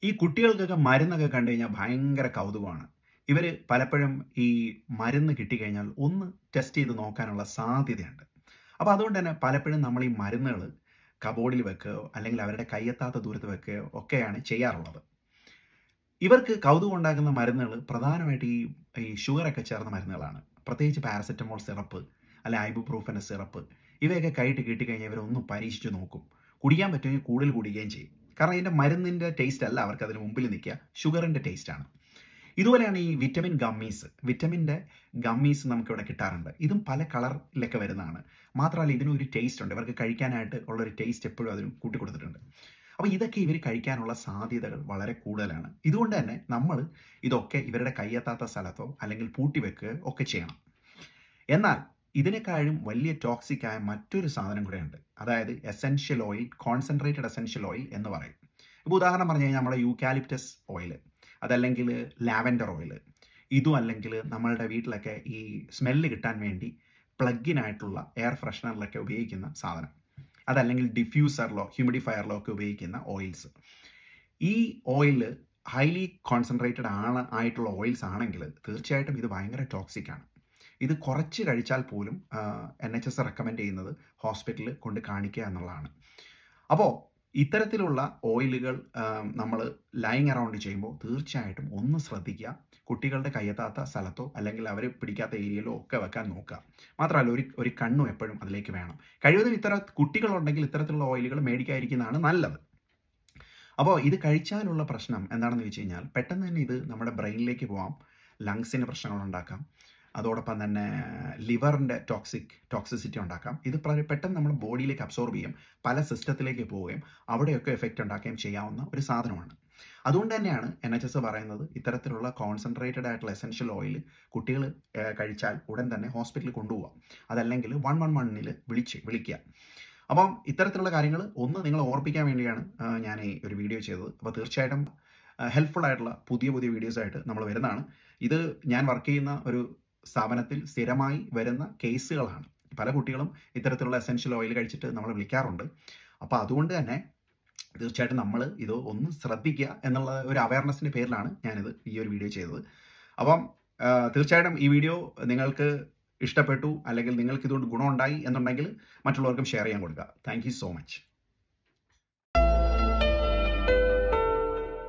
ഈ കുട്ടികൾക്കൊക്കെ മരുന്നൊക്കെ കണ്ടു കഴിഞ്ഞാൽ ഭയങ്കര കൗതുകമാണ്. ഇവർ പലപ്പോഴും ഈ മരുന്ന് കിട്ടിക്കഴിഞ്ഞാൽ ഒന്ന് ടെസ്റ്റ് ചെയ്ത് നോക്കാനുള്ള സാധ്യതയുണ്ട്. അപ്പോൾ അതുകൊണ്ട് തന്നെ പലപ്പോഴും നമ്മൾ ഈ മരുന്നുകൾ കബോർഡിൽ വെക്കുകയോ അല്ലെങ്കിൽ അവരുടെ കയ്യെത്താത്ത ദൂരത്ത് വെക്കുകയോ ഒക്കെയാണ് ചെയ്യാറുള്ളത്. ഇവർക്ക് കൗതുകം ഉണ്ടാക്കുന്ന മരുന്നുകൾ പ്രധാനമായിട്ട് ഈ ഷുഗറൊക്കെ ചേർന്ന മരുന്നുകളാണ്. പ്രത്യേകിച്ച് പാരസെറ്റമോൾ സിറപ്പ് അല്ലെ ഐബുപ്രൂഫൻ്റെ സിറപ്പ് ഇവയൊക്കെ കൈയിട്ട് കിട്ടിക്കഴിഞ്ഞാൽ ഇവരൊന്ന് പരീക്ഷിച്ച് നോക്കും. കുടിക്കാൻ പറ്റുമെങ്കിൽ കൂടുതൽ കുടിക്കുകയും ചെയ്യും. കാരണം ഇതിൻ്റെ മരുന്നിൻ്റെ ടേസ്റ്റ് അല്ല അവർക്ക് അതിന് മുമ്പിൽ നിൽക്കുക, ഷുഗറിൻ്റെ ടേസ്റ്റാണ്. ഇതുപോലെയാണ് ഈ വിറ്റമിൻ ഗമ്മീസ്. വിറ്റമിൻ്റെ ഗമ്മീസ് നമുക്കിവിടെ കിട്ടാറുണ്ട്. ഇതും പല കളറിലൊക്കെ വരുന്നതാണ്. മാത്രമല്ല ഇതിനൊരു ടേസ്റ്റ് ഉണ്ട്. ഇവർക്ക് കഴിക്കാനായിട്ട് ഉള്ളൊരു ടേസ്റ്റ് എപ്പോഴും അതിന് കൂട്ടിക്കൊടുത്തിട്ടുണ്ട്. അപ്പോൾ ഇതൊക്കെ ഇവർ കഴിക്കാനുള്ള സാധ്യതകൾ വളരെ കൂടുതലാണ്. ഇതുകൊണ്ട് തന്നെ നമ്മൾ ഇതൊക്കെ ഇവരുടെ കയ്യെത്താത്ത സ്ഥലത്തോ അല്ലെങ്കിൽ പൂട്ടി വെക്കുകയോ ഒക്കെ ചെയ്യണം. എന്നാൽ ഇതിനേക്കാളും വലിയ ടോക്സിക് ആയ മറ്റൊരു സാധനം കൂടെ ഉണ്ട്. അതായത് essential oil, concentrated essential oil എന്ന് പറയും. ഇപ്പോൾ ഉദാഹരണം പറഞ്ഞു കഴിഞ്ഞാൽ നമ്മുടെ യൂക്കാലിപ്റ്റസ് ഓയിൽ, അതല്ലെങ്കിൽ ലാവൻഡർ ഓയിൽ, ഇതും അല്ലെങ്കിൽ നമ്മളുടെ വീട്ടിലൊക്കെ ഈ സ്മെല്ല് കിട്ടാൻ വേണ്ടി പ്ലഗിനായിട്ടുള്ള എയർ ഫ്രഷ്നറിലൊക്കെ ഉപയോഗിക്കുന്ന സാധനം, അതല്ലെങ്കിൽ ഡിഫ്യൂസറിലോ ഹ്യൂമിഡിഫയറിലോ ഒക്കെ ഉപയോഗിക്കുന്ന ഓയിൽസ്. ഈ ഓയിൽ ഹൈലി കോൺസെൻട്രേറ്റഡ് ആയിട്ടുള്ള ഓയിൽസ് ആണെങ്കിൽ തീർച്ചയായിട്ടും ഇത് ഭയങ്കര ടോക്സിക് ആണ്. ഇത് കുറച്ച് കഴിച്ചാൽ പോലും NHS റെക്കമെൻഡ് ചെയ്യുന്നത് ഹോസ്പിറ്റലിൽ കൊണ്ട് കാണിക്കുക എന്നുള്ളതാണ്. അപ്പോൾ ഇത്തരത്തിലുള്ള ഓയിലുകൾ നമ്മൾ ലൈങ് അറൗണ്ട് ചെയ്യുമ്പോൾ തീർച്ചയായിട്ടും ഒന്ന് ശ്രദ്ധിക്കുക. കുട്ടികളുടെ കയ്യെത്താത്ത സ്ഥലത്തോ അല്ലെങ്കിൽ അവർ പിടിക്കാത്ത ഏരിയയിലോ ഒക്കെ വെക്കാൻ നോക്കുക. മാത്രമല്ല ഒരു കണ്ണും എപ്പോഴും അതിലേക്ക് വേണം. കഴിവതും കുട്ടികളുണ്ടെങ്കിൽ ഇത്തരത്തിലുള്ള ഓയിലുകൾ മേടിക്കാതിരിക്കുന്നതാണ് നല്ലത്. അപ്പോൾ ഇത് കഴിച്ചാലുള്ള പ്രശ്നം എന്താണെന്ന് വെച്ച് കഴിഞ്ഞാൽ പെട്ടെന്ന് തന്നെ ഇത് നമ്മുടെ ബ്രെയിനിലേക്ക് പോകാം, ലങ്സിന് പ്രശ്നങ്ങളുണ്ടാക്കാം, അതോടൊപ്പം തന്നെ ലിവറിൻ്റെ ടോക്സിസിറ്റി ഉണ്ടാക്കാം. ഇത് പെട്ടെന്ന് നമ്മുടെ ബോഡിയിലേക്ക് അബ്സോർബ് ചെയ്യും, പല സിസ്റ്റത്തിലേക്ക് പോവുകയും അവിടെയൊക്കെ എഫക്റ്റ് ഉണ്ടാക്കുകയും ചെയ്യാവുന്ന ഒരു സാധനമാണ്. അതുകൊണ്ട് തന്നെയാണ് NHS പറയുന്നത് ഇത്തരത്തിലുള്ള കോൺസെൻട്രേറ്റഡ് ആയിട്ടുള്ള എസെൻഷ്യൽ ഓയിൽ കുട്ടികൾ കഴിച്ചാൽ ഉടൻ തന്നെ ഹോസ്പിറ്റലിൽ കൊണ്ടുപോകാം, അതല്ലെങ്കിൽ 111ൽ വിളിക്കുക. അപ്പം ഇത്തരത്തിലുള്ള കാര്യങ്ങൾ ഒന്ന് നിങ്ങൾ ഓർപ്പിക്കാൻ വേണ്ടിയാണ് ഞാൻ ഈ ഒരു വീഡിയോ ചെയ്തത്. അപ്പോൾ തീർച്ചയായിട്ടും ഹെൽപ്ഫുൾ ആയിട്ടുള്ള പുതിയ വീഡിയോസായിട്ട് നമ്മൾ വരുന്നതാണ്. ഇത് ഞാൻ വർക്ക് ചെയ്യുന്ന ഒരു സ്ഥാപനത്തിൽ സ്ഥിരമായി വരുന്ന കേസുകളാണ്. പല കുട്ടികളും ഇത്തരത്തിലുള്ള എസെൻഷ്യൽ ഓയിൽ കഴിച്ചിട്ട് നമ്മൾ വിളിക്കാറുണ്ട്. അപ്പോൾ അതുകൊണ്ട് തന്നെ തീർച്ചയായിട്ടും നമ്മൾ ഇത് ഒന്ന് ശ്രദ്ധിക്കുക എന്നുള്ള ഒരു അവയർനെസ്സിൻ്റെ പേരിലാണ് ഞാനിത് ഈ ഒരു വീഡിയോ ചെയ്തത്. അപ്പം തീർച്ചയായിട്ടും ഈ വീഡിയോ നിങ്ങൾക്ക് ഇഷ്ടപ്പെട്ടു അല്ലെങ്കിൽ നിങ്ങൾക്ക് ഇതുകൊണ്ട് ഗുണമുണ്ടായി എന്നുണ്ടെങ്കിൽ മറ്റുള്ളവർക്കും ഷെയർ ചെയ്യാൻ കൊടുക്കുക. Thank you so much.